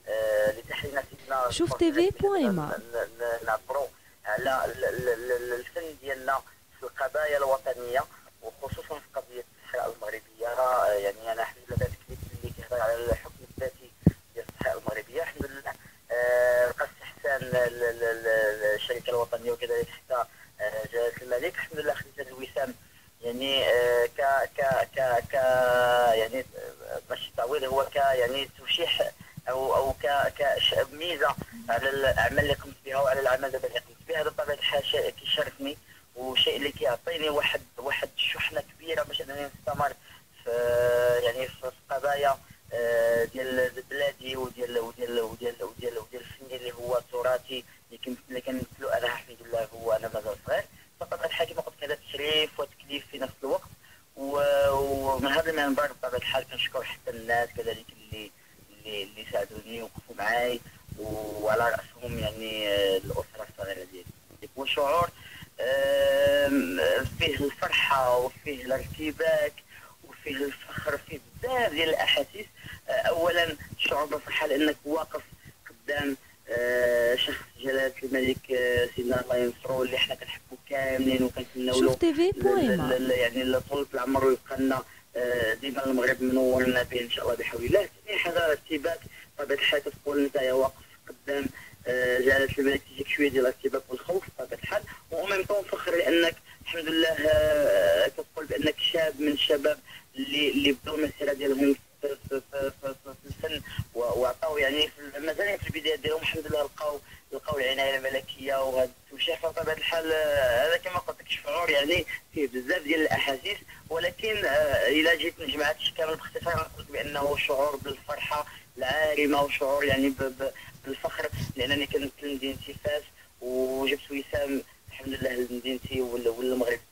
لتحرينا سيدنا شوف تيفي بويما. نعبروا على الفن ديالنا في القضايا الوطنيه، وخصوصا في قضيه الصحراء المغربيه. يعني انا الحمد لله هذا الكليب اللي كيهضر على الحكم الذاتي ديال الصحراء المغربيه، الحمد لله لقى استحسان الشركه الوطنيه وكذلك حتى جلاله الملك. الحمد لله خديت هذا الوسام يعني ك ك ك ك يعني ماشي تعويض، هو ك يعني توشيح او كميزه على الاعمال اللي قمت بها وعلى العمل دابا اللي قمت به. هذا بطبيعه الحال شيء كيشرفني وشيء اللي كيعطيني واحد الشحنه كبيره باش انني نستمر في يعني في قضايا ديال بلادي وديال الفن اللي هو تراثي اللي كنمثلو انا الحمد لله هو انا مازال صغير. فقط الحال كما قلت هذا تشريف وتكليف في نفس الوقت. ومن هذا المنبر بطبيعه الحال كنشكر حتى الناس كذلك اللي ساعدوني ووقفوا معاي، وعلى راسهم يعني الاسره الصغيره ديالي. يكون شعور فيه الفرحه وفيه الارتباك وفيه الفخر، فيه بزاف ديال الاحاسيس. اولا الشعور بالفرحه لانك واقف قدام شخص جلاله الملك سيدنا الله ينصرو اللي حنا كنحبو كاملين وكنتمناو له شوف تيفي بويما. يعني طول العمر ويبقى لنا ديما المغرب منورنا به ان شاء الله بحول الله. ثاني حاجه ارتباك، طبيعه الحال كتقول انت واقف قدام جلاله الملك تجيك شويه ديال الارتباك والخوف بطبيعه الحال، وميم طون فخر لانك الحمد لله كتقول بانك شاب من الشباب اللي بداو المسيره ديالهم في الفن وعطاو يعني مازال في البدايه ديالهم الحمد لله لقاو العنايه الملكيه وهذا التوشيح. فبطبيعه الحال هذا كما قلت لك شعور يعني فيه بزاف ديال الاحاسيس، ولكن الا جيت نجمع هادشي كامل باختصار نقول بانه شعور بالفرحه العارمه وشعور يعني بالفخر لانني كنمثل مدينتي فاس وجبت وسام الحمد لله لمدينتي والمغرب